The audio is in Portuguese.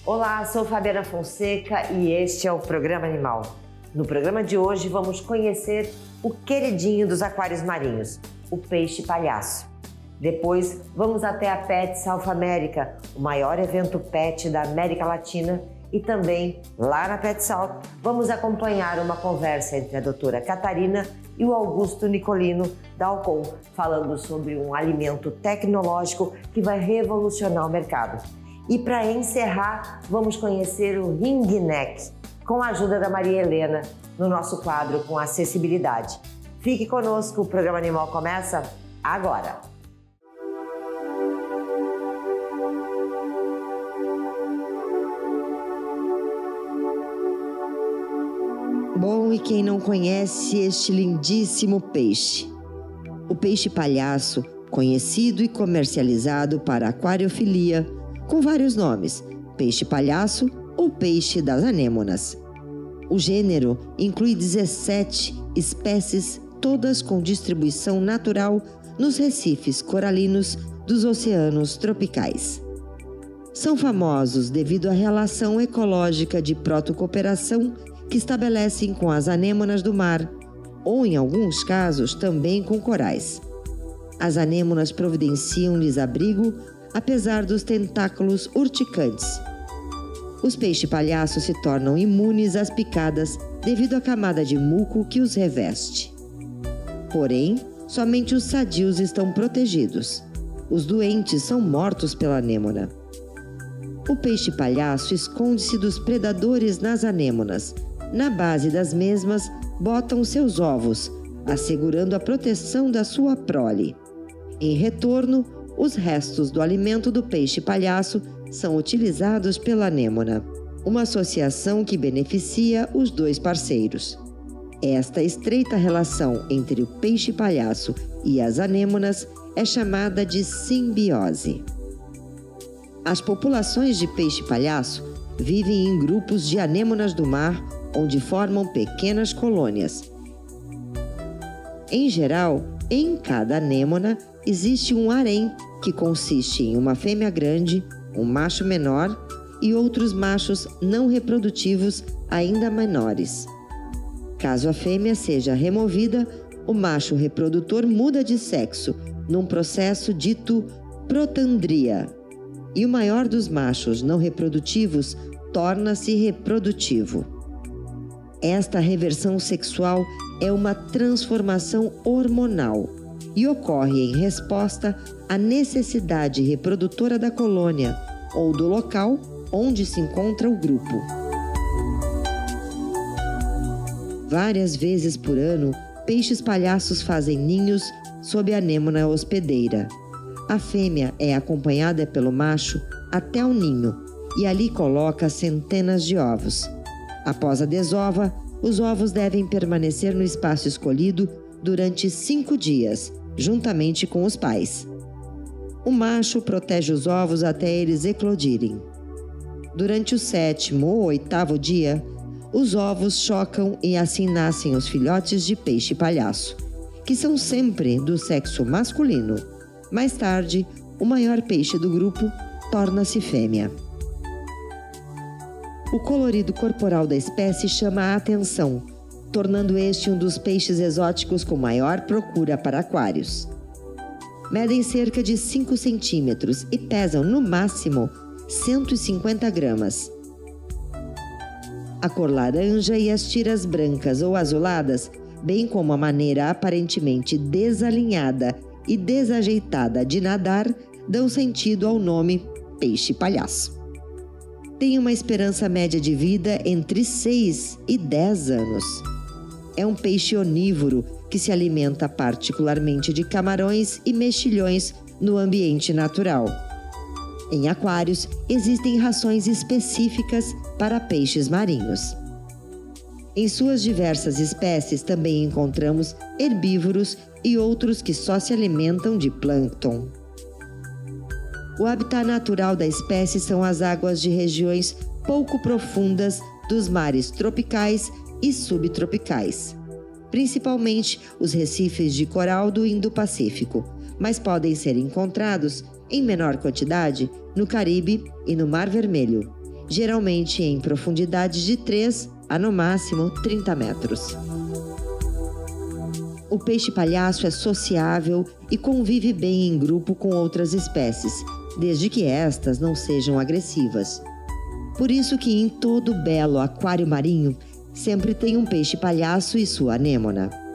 Olá, sou Fabiana Fonseca e este é o Programa Animal. No programa de hoje vamos conhecer o queridinho dos aquários marinhos, o peixe palhaço. Depois vamos até a Pet South America, o maior evento pet da América Latina, e também lá na Pet South vamos acompanhar uma conversa entre a doutora Catarina e o Augusto Nicolino da Alcon, falando sobre um alimento tecnológico que vai revolucionar o mercado. E para encerrar, vamos conhecer o ring neck, com a ajuda da Maria Helena, no nosso quadro com acessibilidade. Fique conosco, o Programa Animal começa agora! Bom, e quem não conhece este lindíssimo peixe? O peixe palhaço, conhecido e comercializado para aquariofilia, com vários nomes, peixe palhaço ou peixe das anêmonas. O gênero inclui 17 espécies, todas com distribuição natural nos recifes coralinos dos oceanos tropicais. São famosos devido à relação ecológica de protocooperação que estabelecem com as anêmonas do mar, ou em alguns casos também com corais. As anêmonas providenciam-lhes abrigo, apesar dos tentáculos urticantes. Os peixes-palhaços se tornam imunes às picadas devido à camada de muco que os reveste. Porém, somente os sadios estão protegidos. Os doentes são mortos pela anêmona. O peixe-palhaço esconde-se dos predadores nas anêmonas. Na base das mesmas, botam seus ovos, assegurando a proteção da sua prole. Em retorno, os restos do alimento do peixe-palhaço são utilizados pela anêmona, uma associação que beneficia os dois parceiros. Esta estreita relação entre o peixe-palhaço e as anêmonas é chamada de simbiose. As populações de peixe-palhaço vivem em grupos de anêmonas do mar, onde formam pequenas colônias. Em geral, em cada anêmona existe um harém, que consiste em uma fêmea grande, um macho menor e outros machos não reprodutivos ainda menores. Caso a fêmea seja removida, o macho reprodutor muda de sexo, num processo dito protandria, e o maior dos machos não reprodutivos torna-se reprodutivo. Esta reversão sexual é uma transformação hormonal e ocorre em resposta à necessidade reprodutora da colônia ou do local onde se encontra o grupo. Várias vezes por ano, peixes-palhaços fazem ninhos sob a anêmona hospedeira. A fêmea é acompanhada pelo macho até o ninho e ali coloca centenas de ovos. Após a desova, os ovos devem permanecer no espaço escolhido durante 5 dias, juntamente com os pais. O macho protege os ovos até eles eclodirem. Durante o 7º ou 8º dia, os ovos chocam e assim nascem os filhotes de peixe-palhaço, que são sempre do sexo masculino. Mais tarde, o maior peixe do grupo torna-se fêmea. O colorido corporal da espécie chama a atenção, tornando este um dos peixes exóticos com maior procura para aquários. Medem cerca de 5 centímetros e pesam, no máximo, 150 gramas. A cor laranja e as tiras brancas ou azuladas, bem como a maneira aparentemente desalinhada e desajeitada de nadar, dão sentido ao nome peixe-palhaço. Tem uma esperança média de vida entre 6 e 10 anos. É um peixe onívoro que se alimenta particularmente de camarões e mexilhões no ambiente natural. Em aquários, existem rações específicas para peixes marinhos. Em suas diversas espécies também encontramos herbívoros e outros que só se alimentam de plâncton. O habitat natural da espécie são as águas de regiões pouco profundas dos mares tropicais e subtropicais, principalmente os recifes de coral do Indo-Pacífico, mas podem ser encontrados em menor quantidade no Caribe e no Mar Vermelho, geralmente em profundidade de 3 a no máximo 30 metros. O peixe-palhaço é sociável e convive bem em grupo com outras espécies, desde que estas não sejam agressivas. Por isso que em todo belo aquário marinho sempre tem um peixe-palhaço e sua anêmona.